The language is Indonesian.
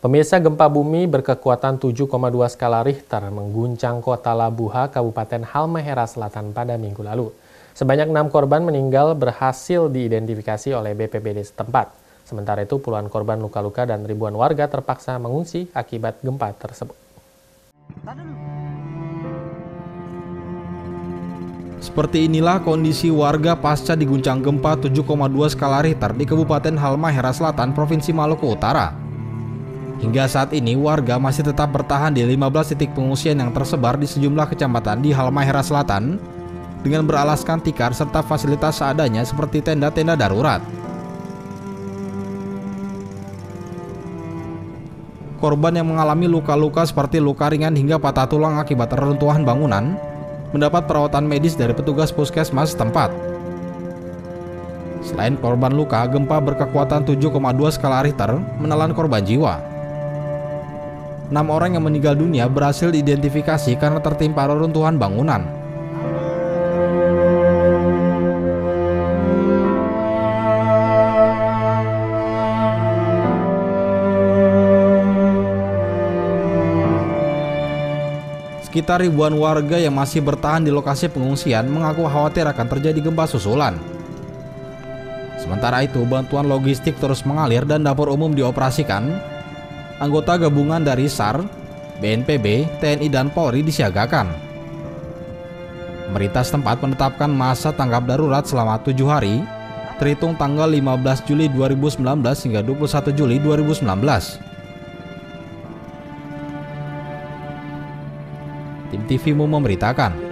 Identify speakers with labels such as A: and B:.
A: Pemirsa, gempa bumi berkekuatan 7,2 skala Richter mengguncang kota Labuha, Kabupaten Halmahera Selatan pada minggu lalu. Sebanyak 6 korban meninggal berhasil diidentifikasi oleh BPBD setempat. Sementara itu puluhan korban luka-luka dan ribuan warga terpaksa mengungsi akibat gempa tersebut.
B: Seperti inilah kondisi warga pasca diguncang gempa 7,2 skala Richter di Kabupaten Halmahera Selatan, Provinsi Maluku Utara. Hingga saat ini warga masih tetap bertahan di 15 titik pengungsian yang tersebar di sejumlah kecamatan di Halmahera Selatan dengan beralaskan tikar serta fasilitas seadanya seperti tenda-tenda darurat. Korban yang mengalami luka-luka seperti luka ringan hingga patah tulang akibat reruntuhan bangunan mendapat perawatan medis dari petugas puskesmas setempat. Selain korban luka, gempa berkekuatan 7,2 skala Richter menelan korban jiwa. 6 orang yang meninggal dunia berhasil diidentifikasi karena tertimpa reruntuhan bangunan. Sekitar ribuan warga yang masih bertahan di lokasi pengungsian mengaku khawatir akan terjadi gempa susulan. Sementara itu, bantuan logistik terus mengalir dan dapur umum dioperasikan. Anggota gabungan dari SAR, BNPB, TNI, dan Polri disiagakan. Pemerintah setempat menetapkan masa tanggap darurat selama 7 hari, terhitung tanggal 15 Juli 2019 hingga 21 Juli 2019. Tim TVMU memberitakan.